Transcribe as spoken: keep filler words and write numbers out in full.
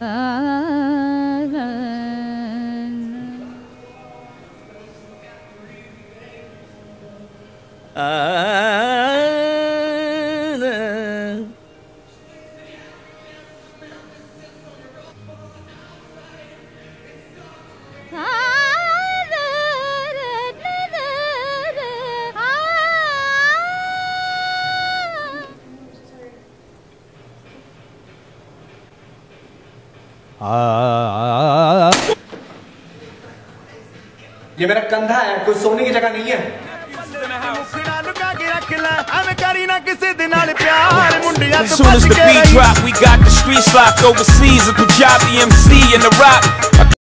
ये मेरा कंधा है, कोई सोने की जगह नहीं है। As soon as the beat drop, we got the streets locked overseas. A Punjabi M C in the rock.